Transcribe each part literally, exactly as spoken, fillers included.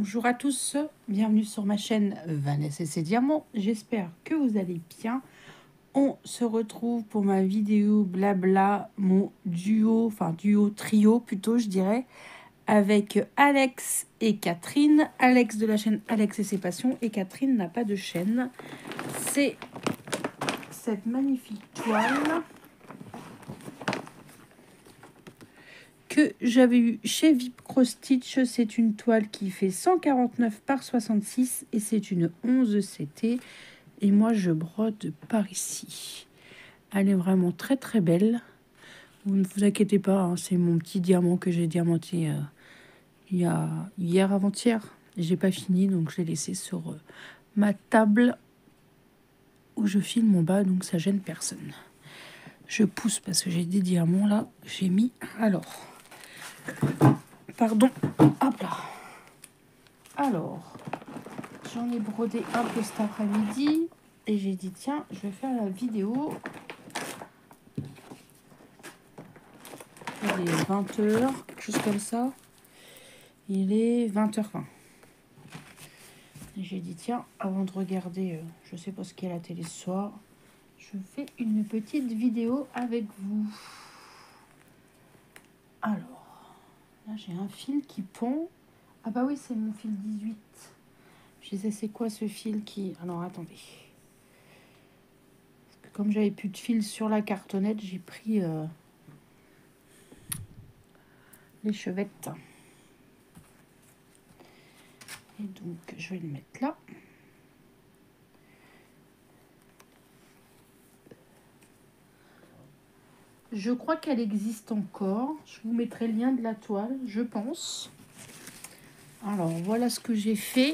Bonjour à tous, bienvenue sur ma chaîne Vanessa et ses diamants. J'espère que vous allez bien. On se retrouve pour ma vidéo blabla, mon duo, enfin duo trio plutôt je dirais, avec Alex et Catherine. Alex de la chaîne Alex et ses passions et Catherine n'a pas de chaîne. C'est cette magnifique toile que j'avais eu chez Vip Cross Stitch. C'est une toile qui fait cent quarante-neuf par soixante-six et c'est une onze C T. Et moi, je brode par ici. Elle est vraiment très très belle. Vous ne vous inquiétez pas, hein, c'est mon petit diamant que j'ai diamanté euh, il y a hier avant-hier. J'ai pas fini, donc je l'ai laissé sur euh, ma table où je filme mon bas, donc ça gêne personne. Je pousse parce que j'ai des diamants là. J'ai mis alors. Pardon. Hop là. Alors, j'en ai brodé un peu cet après-midi et j'ai dit tiens, je vais faire la vidéo. Il est vingt heures, quelque chose comme ça. Il est vingt heures vingt. Et j'ai dit tiens, avant de regarder, euh, je sais pas ce qu'il y a à la télé ce soir, je fais une petite vidéo avec vous. Alors, là j'ai un fil qui pond. Ah bah oui, c'est mon fil dix-huit. Je disais, c'est quoi ce fil qui... Alors, attendez. Parce que comme j'avais plus de fil sur la cartonnette, j'ai pris euh, les chevettes. Et donc, je vais le mettre là. Je crois qu'elle existe encore. Je vous mettrai le lien de la toile, je pense. Alors, voilà ce que j'ai fait.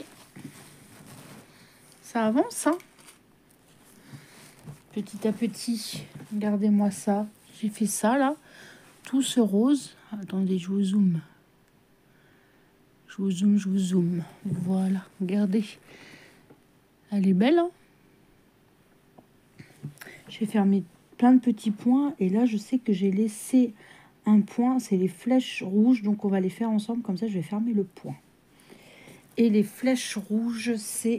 Ça avance, hein? Petit à petit. Regardez-moi ça. J'ai fait ça, là. Tout ce rose. Attendez, je vous zoome. Je vous zoome, je vous zoome. Voilà, regardez. Elle est belle, hein? J'ai fermé plein de petits points. Et là, je sais que j'ai laissé un point. C'est les flèches rouges. Donc, on va les faire ensemble. Comme ça, je vais fermer le point. Et les flèches rouges, c'est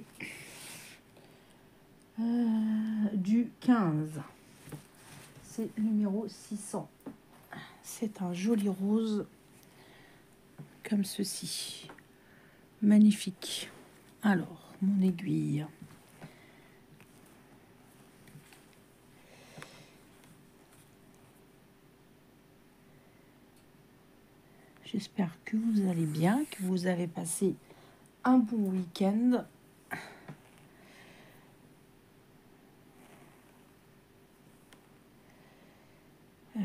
euh, du quinze. C'est numéro six cents. C'est un joli rose comme ceci. Magnifique. Alors, mon aiguille. J'espère que vous allez bien, que vous avez passé un bon week-end. Euh,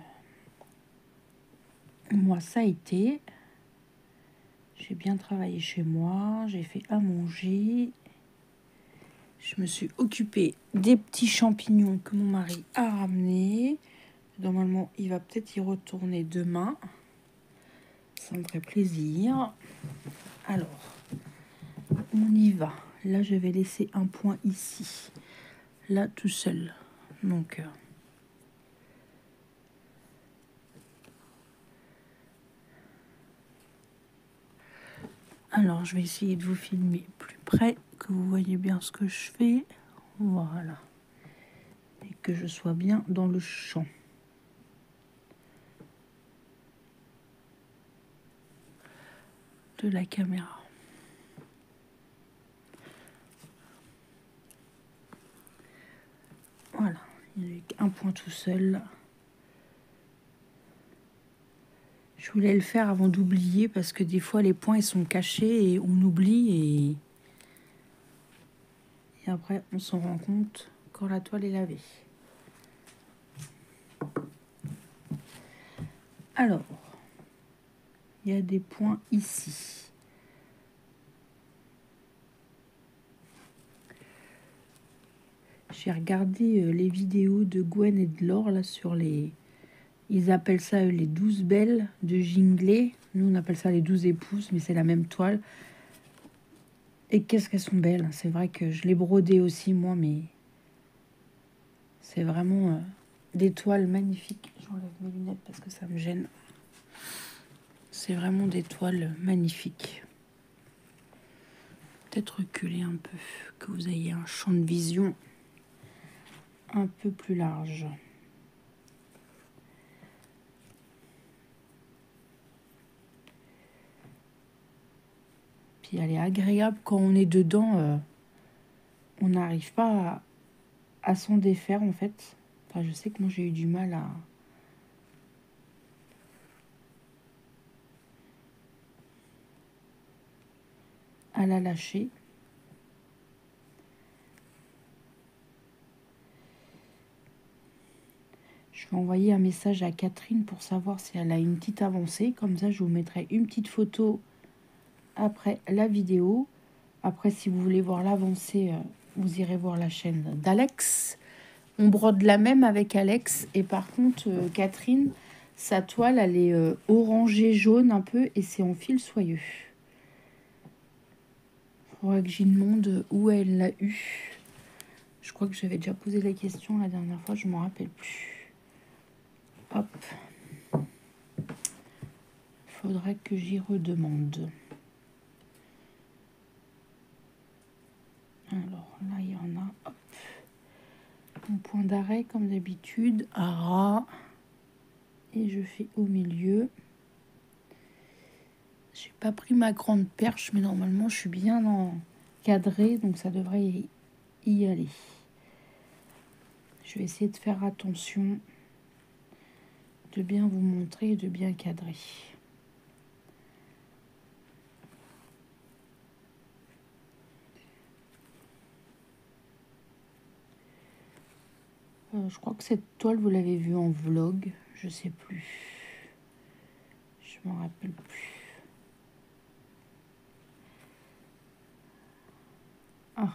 moi, ça a été. J'ai bien travaillé chez moi, j'ai fait à manger. Je me suis occupée des petits champignons que mon mari a ramenés. Normalement, il va peut-être y retourner demain. Ça me ferait plaisir. Alors, on y va. Là, je vais laisser un point ici. Là, tout seul. Donc... Euh, Alors, je vais essayer de vous filmer plus près, que vous voyez bien ce que je fais. Voilà. Et que je sois bien dans le champ. De la caméra. Voilà. Il n'y a qu'un point tout seul. Je voulais le faire avant d'oublier parce que des fois les points ils sont cachés et on oublie et, et après on s'en rend compte quand la toile est lavée. Alors, il y a des points ici. J'ai regardé les vidéos de Gwen et de Laure là sur les... Ils appellent ça les douze belles de Ginglé. Nous, on appelle ça les douze épouses, mais c'est la même toile. Et qu'est-ce qu'elles sont belles. C'est vrai que je l'ai brodé aussi, moi, mais c'est vraiment euh, des toiles magnifiques. J'enlève mes lunettes parce que ça me gêne. C'est vraiment des toiles magnifiques. peut-être reculer un peu, que vous ayez un champ de vision un peu plus large. Puis elle est agréable quand on est dedans, euh, on n'arrive pas à, à s'en défaire en fait. Enfin, je sais que moi j'ai eu du mal à... à la lâcher. Je vais envoyer un message à Catherine pour savoir si elle a une petite avancée. Comme ça, je vous mettrai une petite photo après la vidéo. Après, si vous voulez voir l'avancée, vous irez voir la chaîne d'Alex. On brode la même avec Alex. Et par contre, euh, Catherine, sa toile, elle est euh, orangée jaune un peu et c'est en fil soyeux. Il faudra que j'y demande où elle l'a eu. Je crois que j'avais déjà posé la question la dernière fois, je ne m'en rappelle plus. Hop. Il faudrait que j'y redemande. Alors là, il y en a. Hop. Mon point d'arrêt, comme d'habitude, à ras. Et je fais au milieu. J'ai pas pris ma grande perche, mais normalement, je suis bien encadrée, donc ça devrait y, y aller. Je vais essayer de faire attention, de bien vous montrer et de bien cadrer. Euh, je crois que cette toile, vous l'avez vue en vlog. Je sais plus. Je m'en rappelle plus. Ah.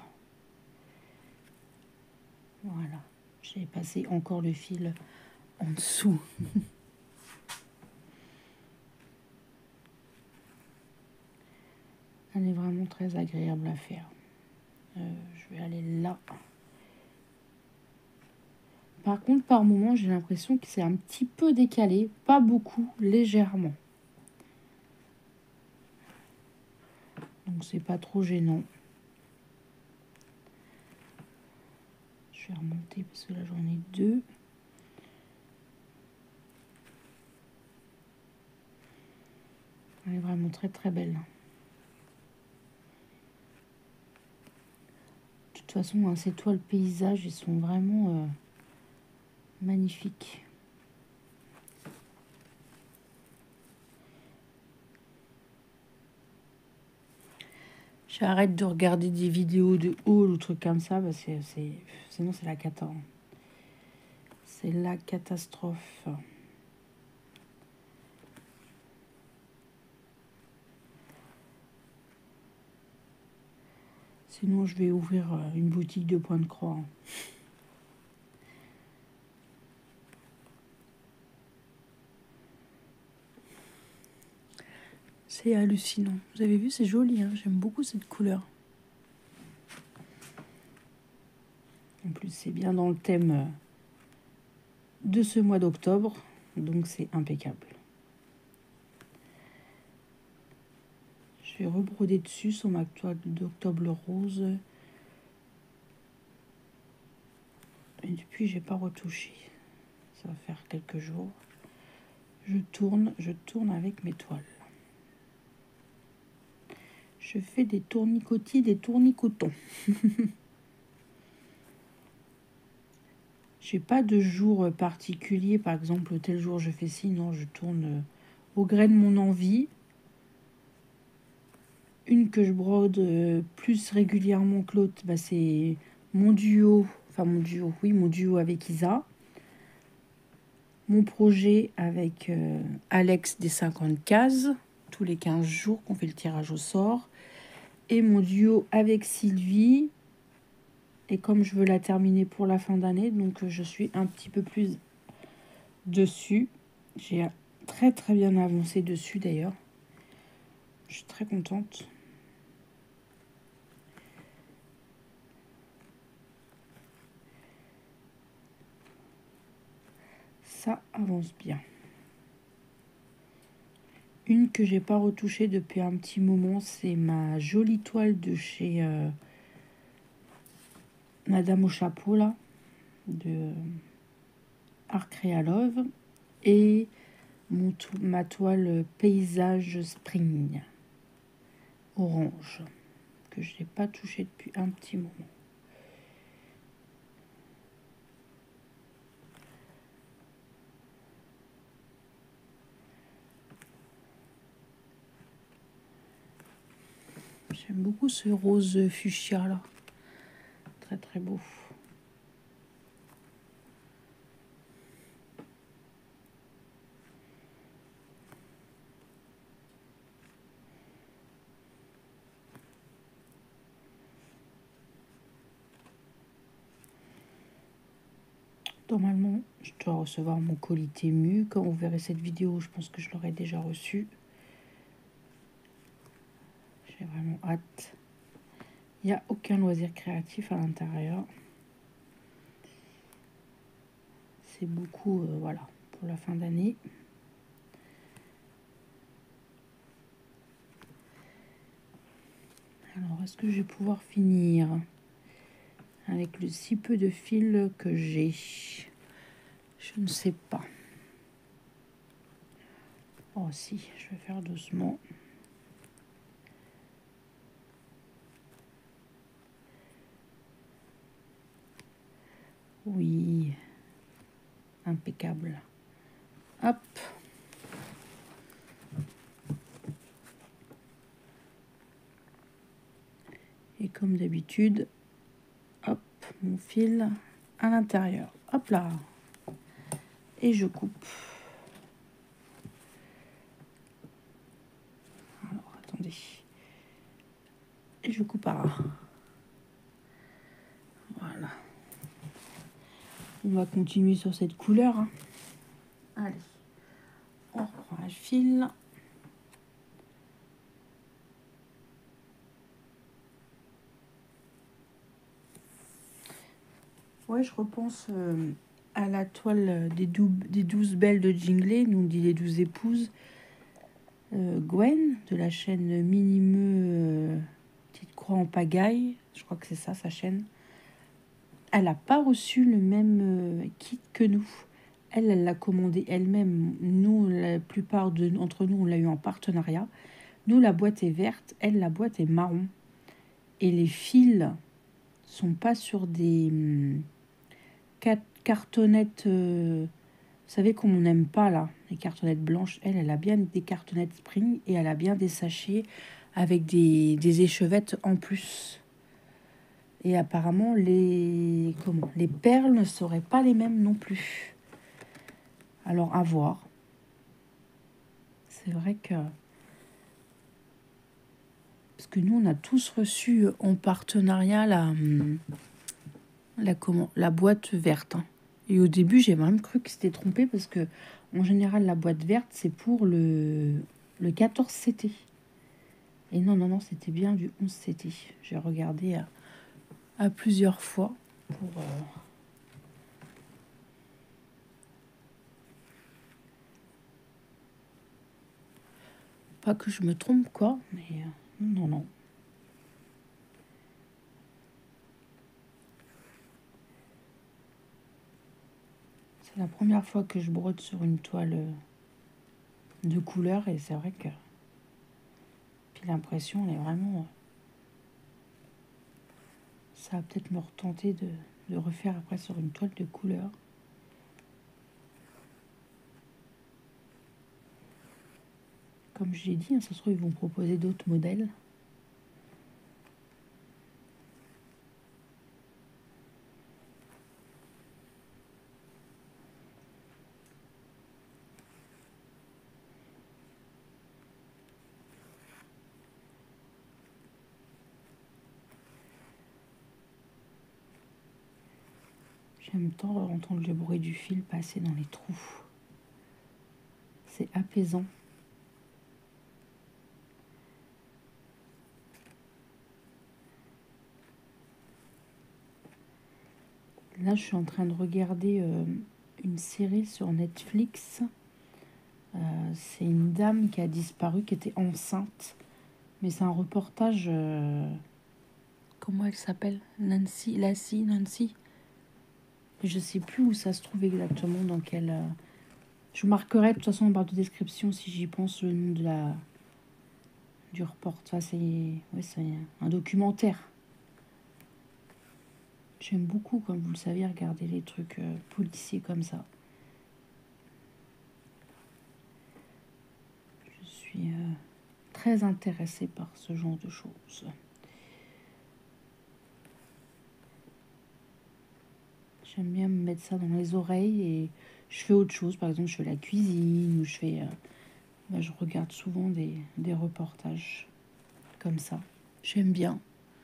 Voilà. J'ai passé encore le fil en dessous. Elle est vraiment très agréable à faire. Euh, je vais aller là. Par contre, par moment, j'ai l'impression que c'est un petit peu décalé. Pas beaucoup, légèrement. Donc, c'est pas trop gênant. Je vais remonter parce que là, j'en ai deux. Elle est vraiment très, très belle. De toute façon, hein, ces toiles paysages, ils sont vraiment euh, magnifiques. J'arrête de regarder des vidéos de haul ou trucs comme ça, parce que c'est, sinon c'est la cata. C'est la catastrophe. Sinon, je vais ouvrir une boutique de point de croix. C'est hallucinant. Vous avez vu, c'est joli. Hein, j'aime beaucoup cette couleur. En plus, c'est bien dans le thème de ce mois d'octobre. Donc, c'est impeccable. Je vais rebroder dessus sur ma toile d'octobre rose. Et depuis, j'ai pas retouché. Ça va faire quelques jours. Je tourne, je tourne avec mes toiles. Je fais des tournicotis, des tournicotons. J'ai pas de jour particulier, par exemple, tel jour je fais ci, non, je tourne au gré de mon envie. Une que je brode plus régulièrement que l'autre, bah, c'est mon duo, enfin mon duo, oui, mon duo avec Isa. Mon projet avec euh, Alex des cinquante cases, tous les quinze jours qu'on fait le tirage au sort. Et mon duo avec Sylvie. Et comme je veux la terminer pour la fin d'année, donc je suis un petit peu plus dessus. J'ai très très bien avancé dessus d'ailleurs. Je suis très contente. Ça avance bien. Une que j'ai pas retouchée depuis un petit moment, c'est ma jolie toile de chez euh, Madame au chapeau, là, de Art Créa Love. Et mon to ma toile paysage spring orange, que je n'ai pas touché depuis un petit moment. J'aime beaucoup ce rose fuchsia là. Très très beau. Normalement, je dois recevoir mon colis Temu. Quand vous verrez cette vidéo, je pense que je l'aurai déjà reçu. J'ai vraiment hâte. Il n'y a aucun loisir créatif à l'intérieur. C'est beaucoup, euh, voilà, pour la fin d'année. Alors, est-ce que je vais pouvoir finir avec le si peu de fil que j'ai? Je ne sais pas. Oh si, je vais faire doucement. Oui, impeccable. Hop. Et comme d'habitude, hop, mon fil à l'intérieur. Hop là. Et je coupe. Alors, attendez. Et je coupe par là. Voilà. On va continuer sur cette couleur. Hein. Allez. On reprend un fil. Ouais, je repense euh, à la toile des, des douze belles de Jingley, nous on dit les douze épouses. Euh, Gwen, de la chaîne Minimeux euh, Petite Croix en Pagaille, je crois que c'est ça sa chaîne. Elle n'a pas reçu le même euh, kit que nous. Elle, elle l'a commandé elle-même. Nous, la plupart d'entre nous, on l'a eu en partenariat. Nous, la boîte est verte, elle, la boîte est marron. Et les fils sont pas sur des hum, cartonnettes, euh, vous savez comme on n'aime pas là, les cartonnettes blanches. Elle, elle a bien des cartonnettes spring et elle a bien des sachets avec des, des échevettes en plus. Et apparemment, les, comment, les perles ne seraient pas les mêmes non plus. Alors, à voir. C'est vrai que... Parce que nous, on a tous reçu en partenariat la, la, comment, la boîte verte. Hein. Et au début, j'ai même cru que c'était trompé parce que, en général, la boîte verte, c'est pour le, le quatorze C T. Et non, non, non, c'était bien du onze C T. J'ai regardé à, à plusieurs fois pour... Euh, pas que je me trompe, quoi, mais euh, non, non. C'est la première fois que je brode sur une toile de couleur et c'est vrai que... Puis l'impression, elle est vraiment... Ça va peut-être me retenter de, de refaire après sur une toile de couleur. Comme je l'ai dit, hein, ça se trouve, ils vont proposer d'autres modèles. J'aime tant entendre le bruit du fil passer dans les trous. C'est apaisant. Là, je suis en train de regarder euh, une série sur Netflix Euh, c'est une dame qui a disparu, qui était enceinte. Mais c'est un reportage... euh, comment elle s'appelle? Nancy, Lassie, Nancy. Je sais plus où ça se trouve exactement, dans quel... euh, je marquerai de toute façon en barre de description si j'y pense le nom de la... du reportage. Enfin, c'est ouais, c'est un documentaire. J'aime beaucoup, comme vous le savez, regarder les trucs euh, policiers comme ça. Je suis euh, très intéressée par ce genre de choses. J'aime bien me mettre ça dans les oreilles et je fais autre chose. Par exemple, je fais la cuisine ou je fais... Euh, ben, je regarde souvent des, des reportages comme ça. J'aime bien.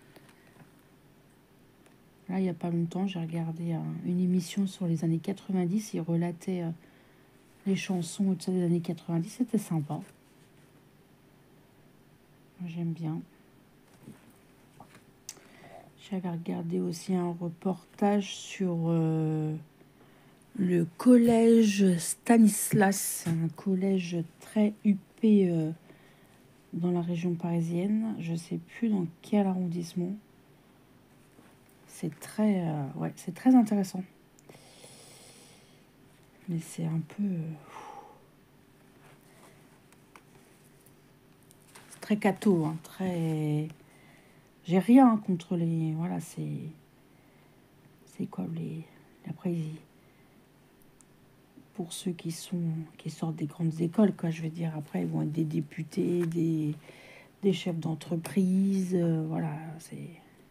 Là, il n'y a pas longtemps, j'ai regardé euh, une émission sur les années quatre-vingt-dix. Ils relataient euh, les chansons et des années quatre-vingt-dix. C'était sympa. J'aime bien. J'avais regardé aussi un reportage sur euh, le collège Stanislas. C'est un collège très huppé euh, dans la région parisienne. Je ne sais plus dans quel arrondissement. C'est très, euh, ouais, c'est très intéressant. Mais c'est un peu... Euh, c'est très catho, hein, très... J'ai rien contre les... Voilà, c'est... C'est quoi les... Après, pour ceux qui sont... qui sortent des grandes écoles, quoi, je veux dire. Après, ils vont être des députés, des, des chefs d'entreprise. Euh, voilà, c'est...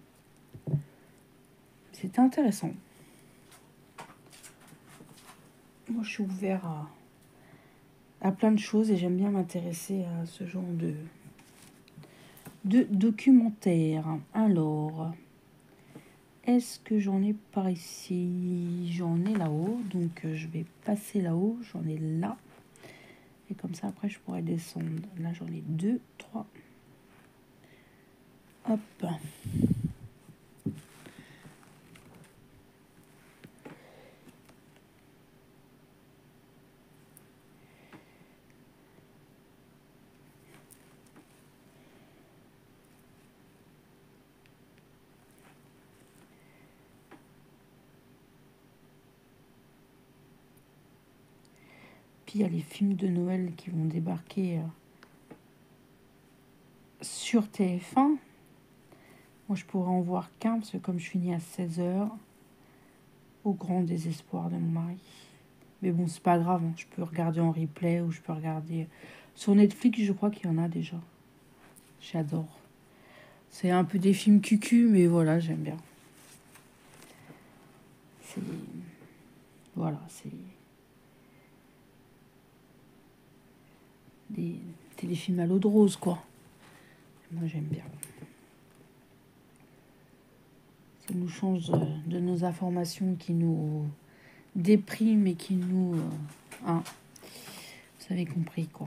C'est intéressant. Moi, je suis ouvert à, à plein de choses et j'aime bien m'intéresser à ce genre de, de documentaire. Alors, est-ce que j'en ai par ici? J'en ai là-haut, donc euh, je vais passer là-haut. J'en ai là. Et comme ça, après, je pourrais descendre. Là, j'en ai deux, trois. Hop. Puis il y a les films de Noël qui vont débarquer euh, sur T F un. Moi, je pourrais en voir qu'un, parce que comme je finis à seize heures, au grand désespoir de mon mari. Mais bon, c'est pas grave, hein. Je peux regarder en replay ou je peux regarder... Sur Netflix, je crois qu'il y en a déjà. J'adore. C'est un peu des films cucu, mais voilà, j'aime bien. C'est... Voilà, c'est... Des téléfilms à l'eau de rose, quoi. Moi, j'aime bien. Ça nous change de, de nos informations qui nous dépriment et qui nous... Euh, hein, vous avez compris, quoi.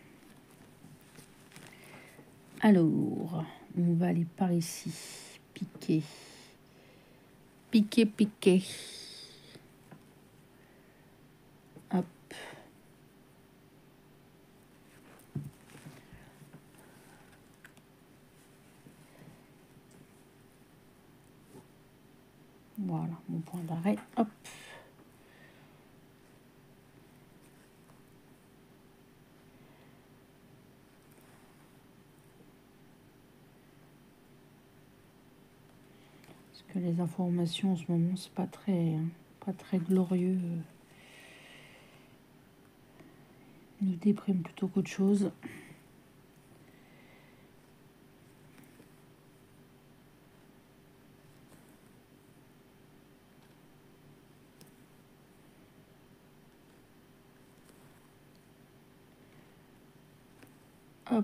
Alors, on va aller par ici. Piquer. Piquer, piquer. Hop. Voilà, mon point d'arrêt. Hop. Parce que les informations en ce moment, c'est pas très, hein, pas très glorieux. Ils nous dépriment plutôt qu'autre chose. Hop.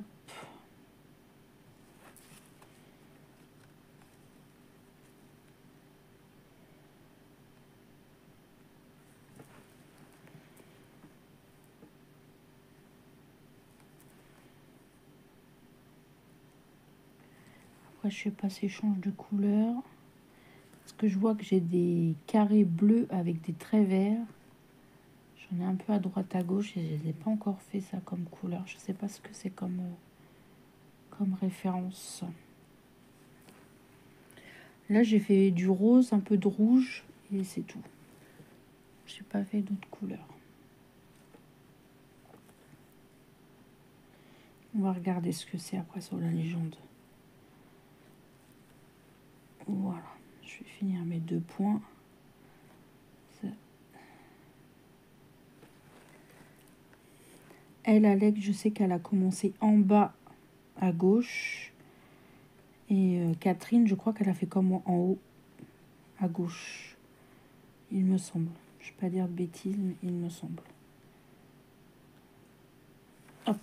Après, je sais pas si je change de couleur. Parce que je vois que j'ai des carrés bleus avec des traits verts. J'en ai un peu à droite à gauche et je n'ai pas encore fait ça comme couleur. Je sais pas ce que c'est comme, euh, comme référence. Là, j'ai fait du rose, un peu de rouge et c'est tout. J'ai pas fait d'autres couleurs. On va regarder ce que c'est après sur la légende. Voilà, je vais finir mes deux points. Ça. Elle, Alex, je sais qu'elle a commencé en bas à gauche. Et euh, Catherine, je crois qu'elle a fait comme moi en haut à gauche. Il me semble. Je ne vais pas dire de bêtises, mais il me semble. Hop.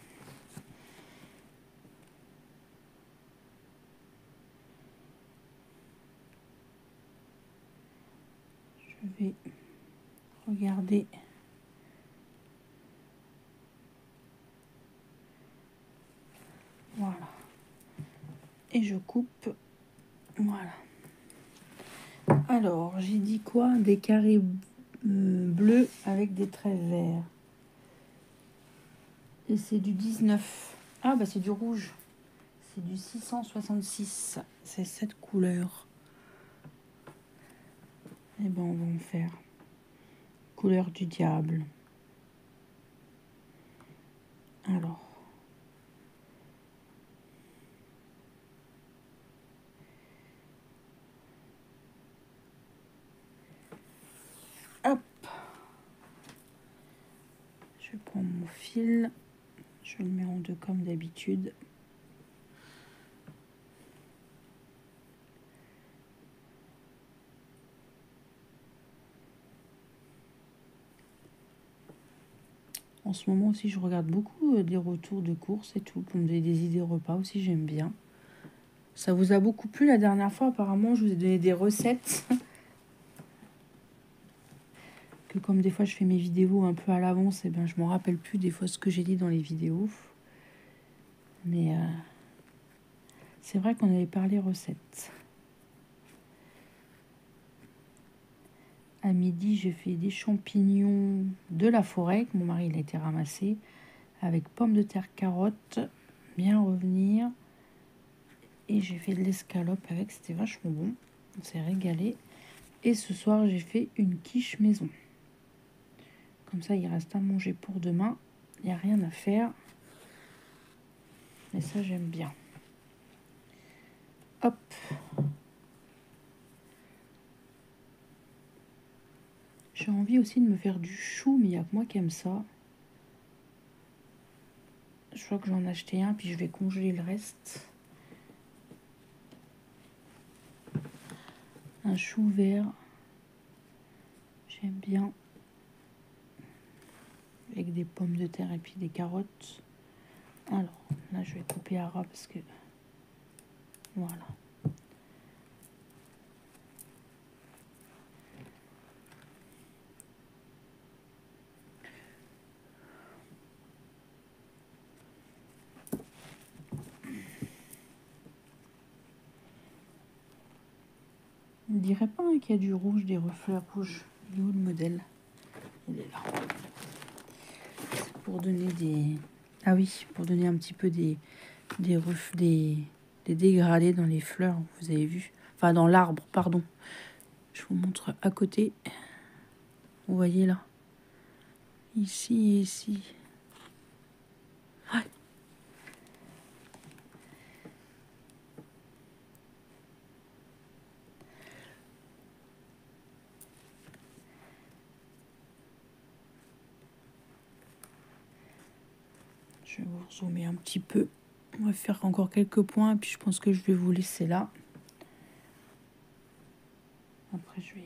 Je vais regarder. Voilà. Et je coupe. Voilà. Alors, j'ai dit quoi? Des carrés euh, bleus avec des traits verts. Et c'est du dix-neuf. Ah, bah c'est du rouge. C'est du six cent soixante-six. C'est cette couleur. Et ben, on va en faire. Couleur du diable. Alors. Hop. Je prends mon fil. Je le mets en deux comme d'habitude. En ce moment aussi, je regarde beaucoup des retours de courses et tout, pour me donner des idées repas aussi, j'aime bien. Ça vous a beaucoup plu la dernière fois, apparemment, je vous ai donné des recettes. Que comme des fois, je fais mes vidéos un peu à l'avance, et ben je me rappelle plus des fois ce que j'ai dit dans les vidéos. Mais euh, c'est vrai qu'on avait parlé recettes. À midi, j'ai fait des champignons de la forêt, que mon mari il a été ramassé, avec pommes de terre, carottes, bien revenir. Et j'ai fait de l'escalope avec, c'était vachement bon. On s'est régalé. Et ce soir, j'ai fait une quiche maison. Comme ça, il reste à manger pour demain. Il n'y a rien à faire. Et ça, j'aime bien. Hop. J'ai envie aussi de me faire du chou, mais il n'y a que moi qui aime ça. Je crois que j'en ai acheté un, puis je vais congeler le reste. Un chou vert. J'aime bien. Avec des pommes de terre et puis des carottes. Alors, là, je vais couper à ras parce que... Voilà. On ne dirait pas hein, qu'il y a du rouge, des reflets rouges. Il est où le modèle? Il est là. C'est pour donner des... Ah oui, pour donner un petit peu des... Des, ref... des... des dégradés dans les fleurs, vous avez vu. Enfin, dans l'arbre, pardon. Je vous montre à côté. Vous voyez là. Ici et ici. Ouais. Je vais vous zoomer un petit peu. On va faire encore quelques points. Et puis je pense que je vais vous laisser là. Après je vais...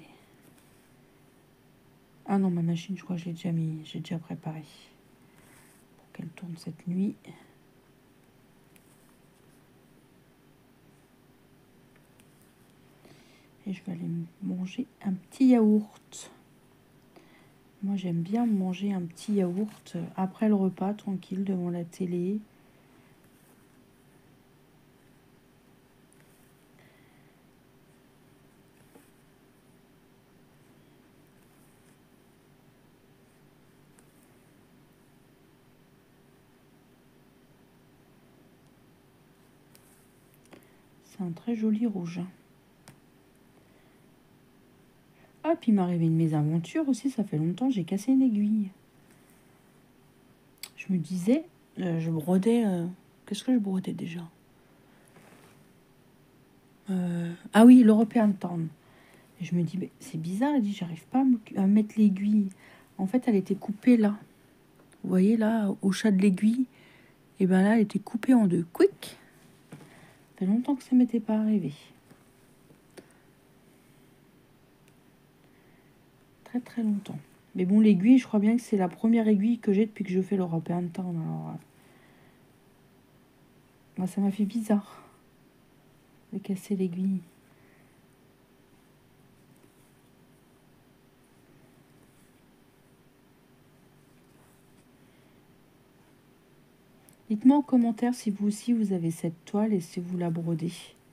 Ah non, ma machine, je crois que j'ai déjà mis. J'ai déjà préparé. Pour qu'elle tourne cette nuit. Et je vais aller manger un petit yaourt. Moi, j'aime bien manger un petit yaourt après le repas, tranquille, devant la télé. C'est un très joli rouge. Ah, puis il m'est arrivé une mésaventure aussi, ça fait longtemps, j'ai cassé une aiguille. Je me disais, euh, je brodais... Euh, Qu'est-ce que je brodais déjà euh, Ah oui, l'European Town. Et je me dis, c'est bizarre, elle dit, j'arrive pas à, à mettre l'aiguille. En fait, elle était coupée là. Vous voyez là, au chat de l'aiguille. Et bien là, elle était coupée en deux. Quick. Ça fait longtemps que ça m'était pas arrivé. Très très longtemps. Mais bon, l'aiguille, je crois bien que c'est la première aiguille que j'ai depuis que je fais l'European Town. Alors, bah, ça m'a fait bizarre de casser l'aiguille. Dites-moi en commentaire si vous aussi vous avez cette toile et si vous la brodez.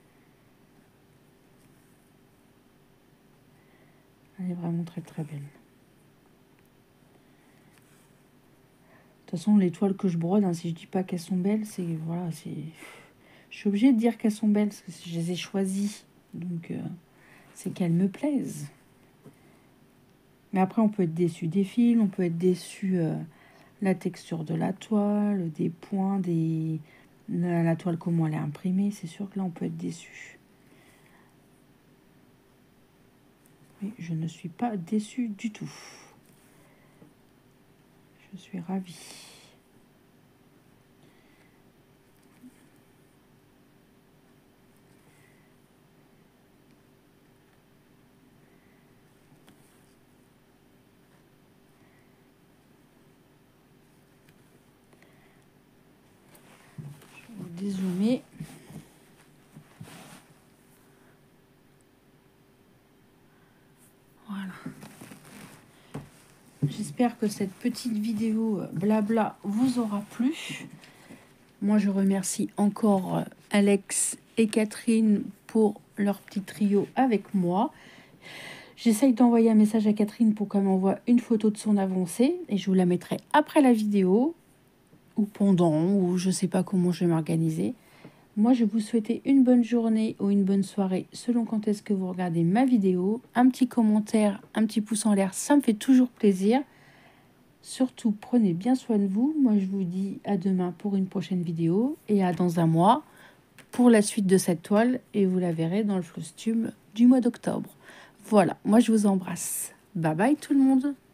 Elle est vraiment très très belle. De toute façon, les toiles que je brode, hein, si je dis pas qu'elles sont belles, c'est voilà, c'est. Je suis obligée de dire qu'elles sont belles parce que je les ai choisies, donc euh, c'est qu'elles me plaisent. Mais après, on peut être déçu des fils, on peut être déçu euh, la texture de la toile, des points, des la, la toile comment elle est imprimée. C'est sûr que là, on peut être déçu. Mais je ne suis pas déçue du tout. Je suis ravie. Je vais vous dézoomer. Voilà. J'espère que cette petite vidéo blabla vous aura plu. Moi, je remercie encore Alex et Catherine pour leur petit trio avec moi. J'essaye d'envoyer un message à Catherine pour qu'elle m'envoie une photo de son avancée et je vous la mettrai après la vidéo ou pendant, ou je ne sais pas comment je vais m'organiser. Moi, je vais vous souhaiter une bonne journée ou une bonne soirée selon quand est-ce que vous regardez ma vidéo. Un petit commentaire, un petit pouce en l'air, ça me fait toujours plaisir. Surtout, prenez bien soin de vous. Moi, je vous dis à demain pour une prochaine vidéo et à dans un mois pour la suite de cette toile. Et vous la verrez dans le costume du mois d'octobre. Voilà, moi, je vous embrasse. Bye bye tout le monde.